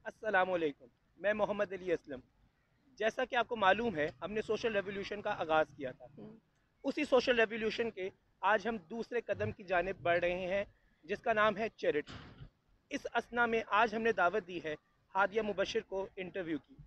अस्सलामुअलैकुम। मैं मोहम्मद अली असलम। जैसा कि आपको मालूम है, हमने सोशल रेवोल्यूशन का आगाज़ किया था। हम्म। उसी सोशल रेवोल्यूशन के आज हम दूसरे कदम की जानिब बढ़ रहे हैं, जिसका नाम है चैरिटी। इस असना में आज हमने दावत दी है हादिया मुबशर को इंटरव्यू की।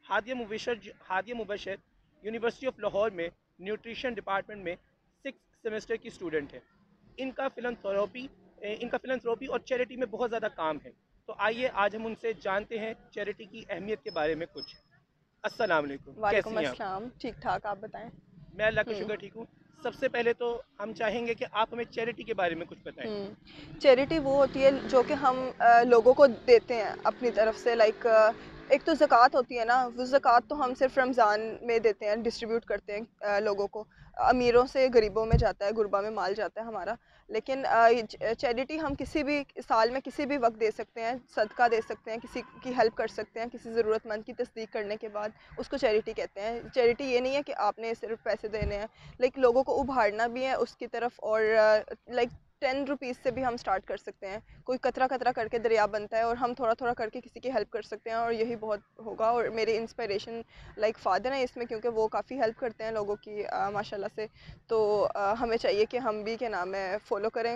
हादिया मुबशर यूनिवर्सिटी ऑफ लाहौर में न्यूट्रिशन डिपार्टमेंट में 6 सेमेस्टर की स्टूडेंट है। इनका फिलंथ्रोपी इनका फिलंथ्रोपी और चैरिटी में बहुत ज़्यादा काम है। तो आइए आज हम उनसे जानते हैं चैरिटी की अहमियत के बारे में कुछ। अस्सलाम वालेकुम, कैसी वालेकुम हैं आप? अस्सलाम। ठीक ठाक, आप बताएं। मैं अल्लाह का हम्म। शुक्र ठीक हूँ। सबसे पहले तो हम चाहेंगे कि आप हमें चैरिटी के बारे में कुछ बताएं। चैरिटी वो होती है जो कि हम लोगों को देते हैं अपनी तरफ से, लाइक एक तो ज़कात होती है ना, वो ज़कात तो हम सिर्फ रमज़ान में देते हैं, डिस्ट्रीब्यूट करते हैं लोगों को। अमीरों से गरीबों में जाता है, गुरबा में माल जाता है हमारा। लेकिन चैरिटी हम किसी भी साल में किसी भी वक्त दे सकते हैं, सदका दे सकते हैं, किसी की हेल्प कर सकते हैं, किसी ज़रूरतमंद की तस्दीक करने के बाद उसको चैरिटी कहते हैं। चैरिटी ये नहीं है कि आपने सिर्फ पैसे देने हैं, लाइक लोगों को उभारना भी है उसकी तरफ। और लाइक 10 रुपीज़ से भी हम स्टार्ट कर सकते हैं। कोई कतरा कतरा करके दरिया बनता है और हम थोड़ा थोड़ा करके किसी की हेल्प कर सकते हैं, और यही बहुत होगा। और मेरे इंस्पिरेशन लाइक फ़ादर हैं इसमें, क्योंकि वो काफ़ी हेल्प करते हैं लोगों की माशाल्लाह से। तो हमें चाहिए कि हम भी क्या नाम है फॉलो करें।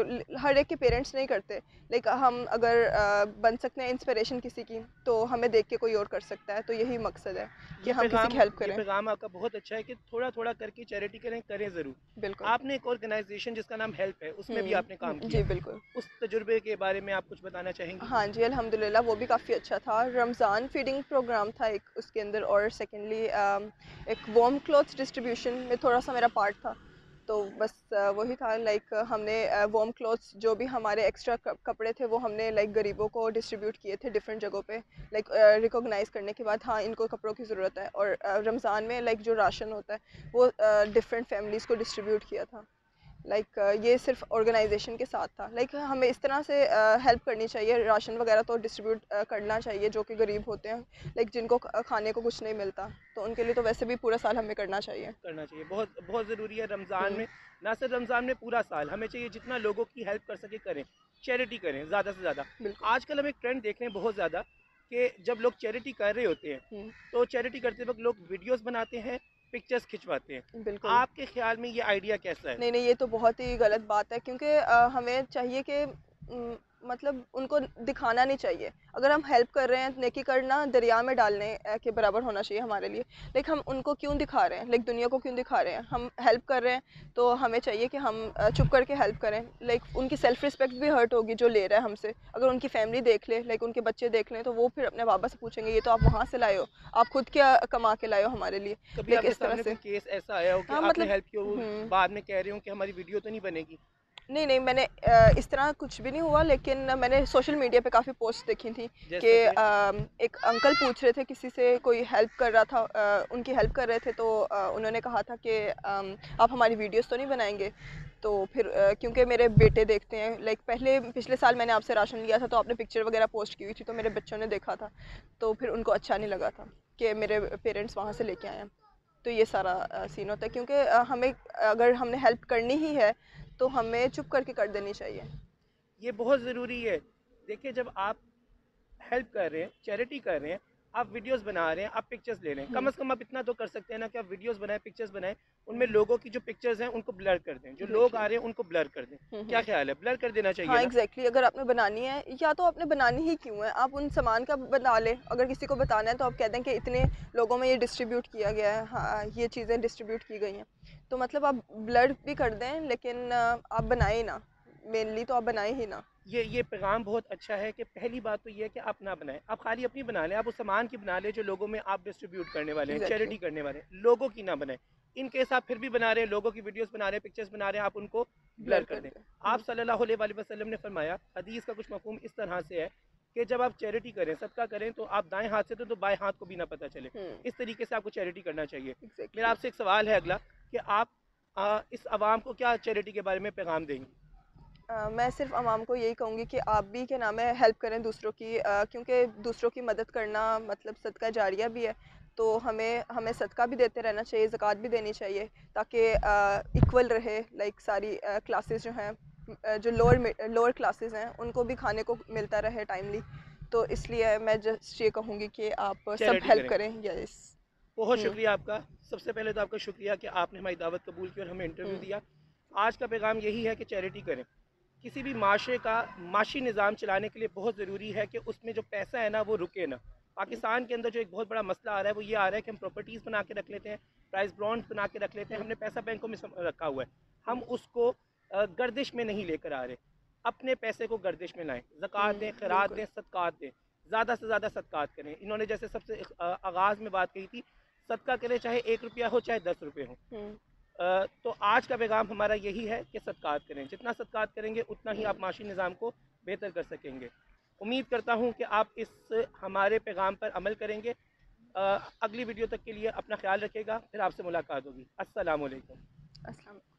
हर एक के पेरेंट्स नहीं करते, लाइक हम अगर बन सकते हैं इंस्पिरेशन किसी की, तो हमें देख के कोई और कर सकता है। तो यही मकसद है कि ये हम किसी पैगाम की हेल्प ये करें। पैगाम आपका बहुत अच्छा है कि थोड़ा थोड़ा करके चैरिटी करें ज़रूर। बिल्कुल। आपने एक ऑर्गेनाइजेशन जिसका नाम हेल्प है, उसमें भी आपने काम जी किया। बिल्कुल। उस तजुर्बे के बारे में आप कुछ बताना चाहेंगी? हाँ जी, अल्हम्दुलिल्लाह वो भी काफ़ी अच्छा था। रमज़ान फीडिंग प्रोग्राम था एक उसके अंदर, और सेकेंडली एक वार्म क्लॉथ्स डिस्ट्रीब्यूशन में थोड़ा सा मेरा पार्ट था। तो बस वही था, लाइक हमने वार्म क्लॉथ्स जो भी हमारे एक्स्ट्रा कपड़े थे वो हमने लाइक गरीबों को डिस्ट्रीब्यूट किए थे डिफरेंट जगहों पे, लाइक रिकॉग्नाइज करने के बाद हाँ इनको कपड़ों की ज़रूरत है। और रमज़ान में लाइक जो राशन होता है वो डिफरेंट फैमिलीज़ को डिस्ट्रीब्यूट किया था। लाइक ये सिर्फ ऑर्गेनाइजेशन के साथ था। लाइक हमें इस तरह से हेल्प करनी चाहिए, राशन वगैरह तो डिस्ट्रीब्यूट करना चाहिए जो कि गरीब होते हैं, लाइक जिनको खाने को कुछ नहीं मिलता, तो उनके लिए तो वैसे भी पूरा साल हमें करना चाहिए। करना चाहिए, बहुत बहुत ज़रूरी है रमज़ान हम्म। में। ना सिर्फ रमज़ान में, पूरा साल हमें चाहिए जितना लोगों की हेल्प कर सके करें। चैरिटी करें ज़्यादा से ज़्यादा। बिल्कुल। आजकल हम एक ट्रेंड देख रहे हैं बहुत ज़्यादा, कि जब लोग चैरिटी कर रहे होते हैं हम्म। तो चैरिटी करते वक्त लोग वीडियोस बनाते हैं, पिक्चर्स खिंचवाते हैं। बिल्कुल। आपके ख्याल में ये आइडिया कैसा है? नहीं नहीं, ये तो बहुत ही गलत बात है, क्योंकि हमें चाहिए कि मतलब उनको दिखाना नहीं चाहिए। अगर हम हेल्प कर रहे हैं, नेकी करना दरिया में डालने के बराबर होना चाहिए हमारे लिए। लाइक हम उनको क्यों दिखा रहे हैं, लाइक दुनिया को क्यों दिखा रहे हैं? हम हेल्प कर रहे हैं तो हमें चाहिए कि हम चुप करके हेल्प करें। लाइक उनकी सेल्फ रिस्पेक्ट भी हर्ट होगी जो ले रहा है हमसे। अगर उनकी फैमिली देख ले, लाइक उनके बच्चे देख लें, तो वो फिर अपने बाबा से पूछेंगे ये तो आप वहाँ से लाए हो, आप खुद क्या कमा के लाए हो हमारे लिए। कभी लाइक आपके इस तरह सामने कोई से। केस ऐसा आया हो कि हाँ आपने मतलब। हेल्प किया, वो बाद में कह रहे हो कि हमारी वीडियो तो नहीं बनेगी? नहीं नहीं, मैंने इस तरह कुछ भी नहीं हुआ, लेकिन मैंने सोशल मीडिया पे काफ़ी पोस्ट देखी थी कि जैसा कि एक अंकल पूछ रहे थे किसी से, कोई हेल्प कर रहा था, उनकी हेल्प कर रहे थे, तो उन्होंने कहा था कि आप हमारी वीडियोस तो नहीं बनाएंगे? तो फिर क्योंकि मेरे बेटे देखते हैं, लाइक पहले पिछले साल मैंने आपसे राशन लिया था तो आपने पिक्चर वगैरह पोस्ट की हुई थी, तो मेरे बच्चों ने देखा था। तो फिर उनको अच्छा नहीं लगा था कि मेरे पेरेंट्स वहाँ से लेके आए हैं। तो ये सारा सीन होता है, क्योंकि हमें अगर हमने हेल्प करनी ही है तो हमें चुप करके कर देनी चाहिए। ये बहुत ज़रूरी है। देखिए, जब आप हेल्प कर रहे हैं, चैरिटी कर रहे हैं, आप वीडियोस बना रहे हैं, आप पिक्चर्स ले रहे हैं, कम हम्म। से कम आप इतना तो कर सकते हैं ना कि आप वीडियोस बनाएं, पिक्चर्स बनाएं, उनमें लोगों की जो पिक्चर्स हैं उनको ब्लर कर दें, जो लोग आ एग्जैक्टली। रहे हैं उनको ब्लर कर दें। क्या हम्म। ख्याल है, ब्लर कर देना चाहिए हाँ ना? एग्जैक्टली, अगर आपने बनानी है, या तो आपने बनानी ही क्यों है, आप उन सामान का बना लें। अगर किसी को बताना है तो आप कह दें कि इतने लोगों में ये डिस्ट्रीब्यूट किया गया है, हाँ ये चीज़ें डिस्ट्रीब्यूट की गई हैं। तो मतलब आप ब्लर भी कर दें, लेकिन आप बनाए ना, मेनली तो आप बनाए ही ना। ये पैगाम बहुत अच्छा है कि पहली बात तो ये है कि आप ना बनाएं, आप खाली अपनी बना लें, आप उस सामान की बना लें जो लोगों में आप डिस्ट्रीब्यूट करने वाले हैं, एग्जैक्टली। चैरिटी करने वाले हैं, लोगों की ना बनाएं। इन केस आप फिर भी बना रहे हैं, लोगों की वीडियोस बना रहे हैं, पिक्चर्स बना रहे हैं, आप उनको ब्लर ब्लर कर कर दें। दें। आप सल्लल्लाहु अलैहि वसल्लम ने फरमाया, हदीस का कुछ मफहूम इस तरह से है कि जब आप चैरिटी करें, सदका करें, तो आप दाएं हाथ से तो बाएं हाथ को भी ना पता चले। इस तरीके से आपको चैरिटी करना चाहिए। मेरा एग्जैक्टली। आपसे एक सवाल है अगला, कि आप इस आवाम को क्या चैरिटी के बारे में पैगाम देंगे? मैं सिर्फ आवाम को यही कहूँगी कि आप भी क्या नाम है हेल्प करें दूसरों की, क्योंकि दूसरों की मदद करना मतलब सदका जारिया भी है। तो हमें हमें सदका भी देते रहना चाहिए, ज़कात भी देनी चाहिए, ताकि इक्वल रहे। लाइक सारी क्लासेस जो हैं, जो लोअर क्लासेस हैं, उनको भी खाने को मिलता रहे टाइमली। तो इसलिए मैं जस्ट ये कहूँगी कि आप सब चैरिटी हेल्प करें। करें। यस। बहुत हुँ, शुक्रिया आपका। सबसे पहले तो आपका शुक्रिया कि आपने हमारी दावत कबूल की और हमें इंटरव्यू हुँ, दिया। आज का पैगाम यही है कि चैरिटी करें। किसी भी माशरे का माशी निज़ाम चलाने के लिए बहुत ज़रूरी है कि उसमें जो पैसा है ना वो रुके ना। हुँ, पाकिस्तान के अंदर जो एक बहुत बड़ा मसला आ रहा है वो ये आ रहा है कि हम प्रॉपर्टीज़ बना के रख लेते हैं, प्राइस बॉन्ड्स बना के रख लेते हैं, हुँ, हमने पैसा बैंकों में रखा हुआ है, हम हुँ, उसको गर्दिश में नहीं लेकर आ रहे। अपने पैसे को गर्दिश में लाएं, ज़कात दें, हुँ, खैरात बिल्कुल। दें, सदक़ात दें, ज़्यादा से ज़्यादा सदक़ात करें। इन्होंने जैसे सबसे आगाज़ में बात कही थी, सदका करें चाहे 1 रुपया हो चाहे 10 रुपये हो। हुँ, तो आज का पैगाम हमारा यही है कि सदक़ात करें। जितना सदक़ात करेंगे उतना ही आप हुँ, माशी निज़ाम को बेहतर कर सकेंगे। उम्मीद करता हूँ कि आप इस हमारे पैगाम पर अमल करेंगे। अगली वीडियो तक के लिए अपना ख्याल रखिएगा। फिर आपसे मुलाकात होगी। अस्सलाम वालेकुम। अस्सलाम